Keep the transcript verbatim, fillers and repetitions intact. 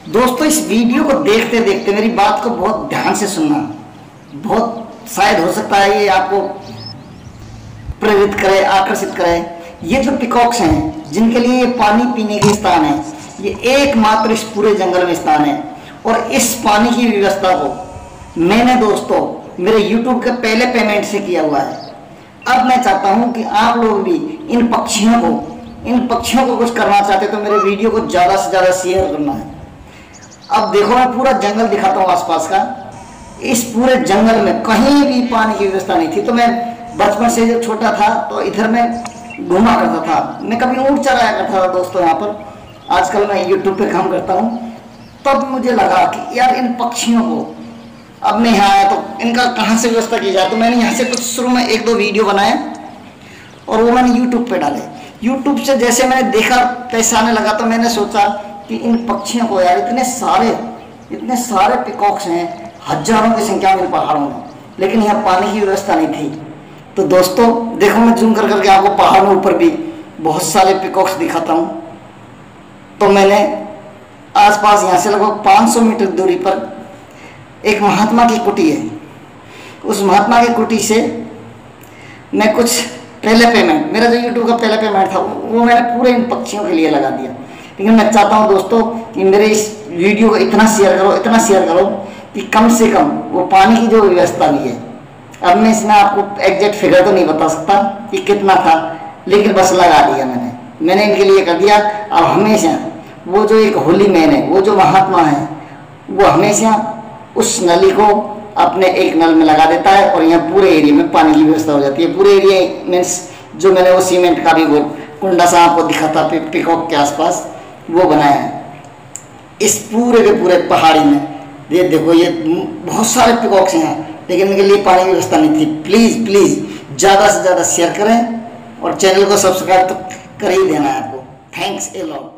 दोस्तों इस वीडियो को देखते देखते मेरी बात को बहुत ध्यान से सुनना। बहुत शायद हो सकता है ये आपको प्रेरित करे, आकर्षित करे। ये जो पिकॉक्स हैं जिनके लिए ये पानी पीने के स्थान है, ये एकमात्र इस पूरे जंगल में स्थान है। और इस पानी की व्यवस्था को मैंने दोस्तों मेरे यूट्यूब के पहले पेमेंट से किया हुआ है। अब मैं चाहता हूं कि आप लोग भी इन पक्षियों को इन पक्षियों को कुछ करना चाहते तो मेरे वीडियो को ज़्यादा से ज़्यादा शेयर करना है। अब देखो मैं पूरा जंगल दिखाता हूँ आसपास का। इस पूरे जंगल में कहीं भी पानी की व्यवस्था नहीं थी। तो मैं बचपन से जब छोटा था तो इधर मैं घूमा करता था। मैं कभी ऊँट चलाया करता था दोस्तों यहाँ पर। आजकल मैं यूट्यूब पे काम करता हूँ। तब मुझे लगा कि यार इन पक्षियों को, अब मैं यहाँ आया तो इनका कहाँ से व्यवस्था की जाए। तो मैंने यहाँ से कुछ शुरू में एक दो वीडियो बनाए और वो मैंने यूट्यूब पे डाले। यूट्यूब से जैसे मैंने देखा पैसा आने लगा तो मैंने सोचा कि इन पक्षियों को, यार इतने सारे इतने सारे पिकॉक्स हैं, हजारों की संख्या में पहाड़ों में, लेकिन यहाँ पानी की व्यवस्था नहीं थी। तो दोस्तों देखो मैं जूम कर करके आपको पहाड़ में ऊपर भी बहुत सारे पिकॉक्स दिखाता हूँ। तो मैंने आसपास यहाँ से लगभग पाँच सौ मीटर दूरी पर एक महात्मा की कुटी है। उस महात्मा की कुटी से मैं कुछ पहले पेमेंट, मेरा जो यूट्यूब का पहला पेमेंट था वो मैंने पूरे इन पक्षियों के लिए लगा दिया। लेकिन मैं चाहता हूँ दोस्तों कि मेरे इस वीडियो को इतना शेयर करो इतना शेयर करो कि कम से कम वो पानी की जो व्यवस्था भी है। अब मैं इसमें आपको एग्जैक्ट फिगर तो नहीं बता सकता कि कितना था, लेकिन बस लगा दिया मैंने मैंने इनके लिए कर दिया। अब हमेशा वो जो एक होली मैन है, वो जो महात्मा है, वो हमेशा उस नली को अपने एक नल में लगा देता है और यहाँ पूरे एरिया में पानी की व्यवस्था हो जाती है। पूरे एरिया मीन्स जो मैंने वो सीमेंट का भी वो कुंडा सा आपको दिखा था पिकॉक के आसपास, वो बनाया है इस पूरे के पूरे पहाड़ी में। ये देखो ये बहुत सारे पिकॉक्स हैं यहाँ, लेकिन इनके लिए पानी की व्यवस्था नहीं थी। प्लीज़ प्लीज़ ज़्यादा से ज़्यादा शेयर करें और चैनल को सब्सक्राइब तो कर ही देना है आपको। Thanks a lot.